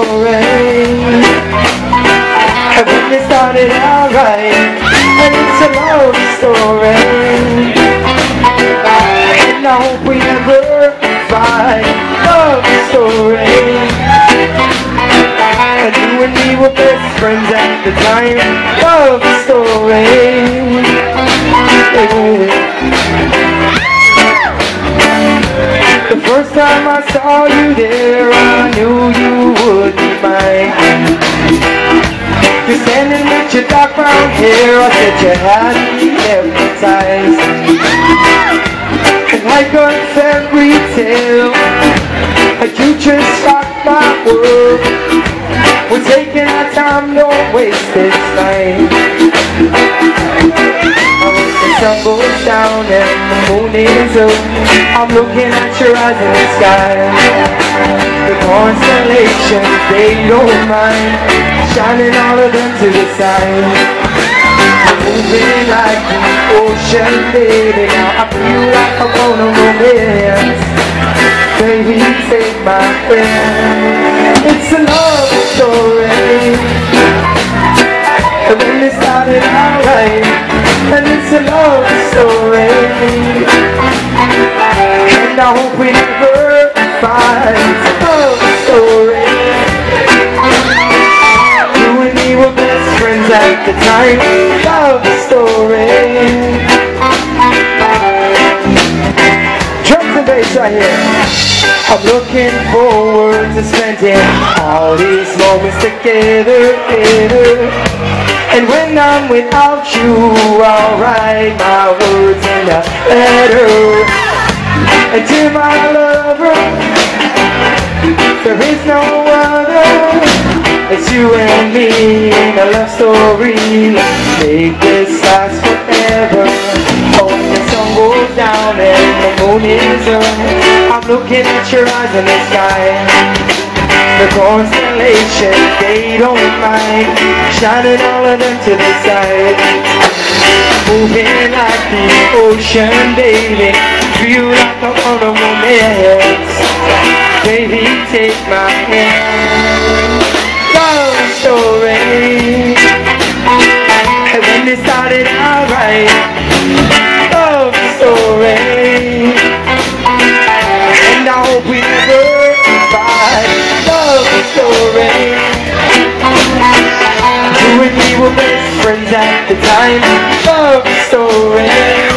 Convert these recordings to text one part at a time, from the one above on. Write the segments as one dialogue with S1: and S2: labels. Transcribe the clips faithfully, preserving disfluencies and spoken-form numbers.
S1: story. And when it started out right, and it's a love story. And I hope we never fight. Love story. And you and me were best friends at the time. Love story. The first time I saw you there, I knew you would be mine. You're standing with your dark brown hair, I said you had me hypnotized. And like a fairy tale, you just rocked my world. We're taking our time, don't waste this night. The sun goes down and the moon is up. I'm looking at your eyes in the sky. The constellations, they don't mind, shining all of them to the side. I'm moving like the ocean, baby. Now I feel like I wanna romance. Baby, take my hand. It's a love story. And when it started out right, and it's a love story. And I hope we never fight. It's a love story. You and me were best friends at the time. Love story. Drums and bass right here. I'm looking forward to spending all these moments together, together. And when I'm without you, I'll write my words in a letter. And to my lover, there is no other. It's you and me in a love story. Make this last forever. Oh, the sun goes down and the moon is up. I'm looking at your eyes in the sky. The constellations, they don't mind, shining all of them to the side. Moving like the ocean, baby. Feel like I'm on a romance. Baby, take my hand. Love story. And when it started out right, love story. And I hope we never fight. Love story. You and me were best friends at the time. Love story.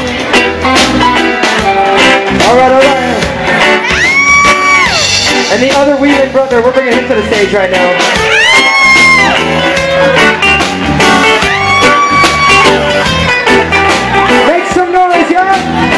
S1: Alright, alright. And the other Wheeling brother, we're bringing him to the stage right now. Make some noise, y'all!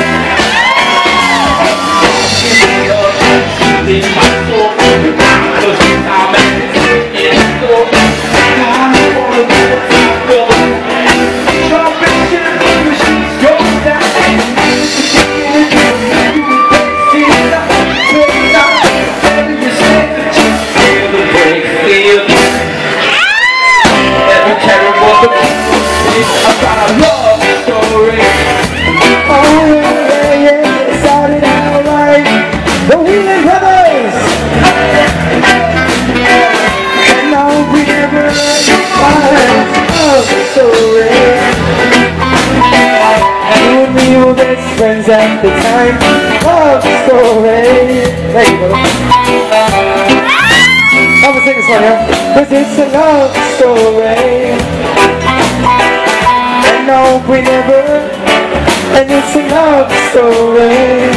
S1: About a love story. Oh yeah, yeah, it started out right. The Wheeling brothers. And now we never find love story. You and me were best friends at the time. Love story. Thank you, brother. I'm gonna sing this one here. Cause it's a love story. No, we never, and it's a love story.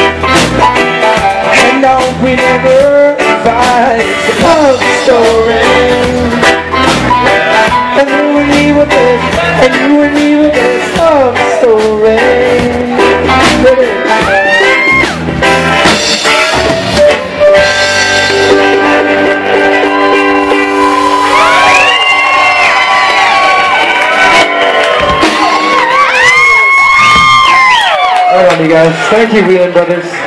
S1: And no, we never fight. It's a love story. And you and me were this, and you and me were this love story. Right on, you guys. Thank you, Wheeling brothers.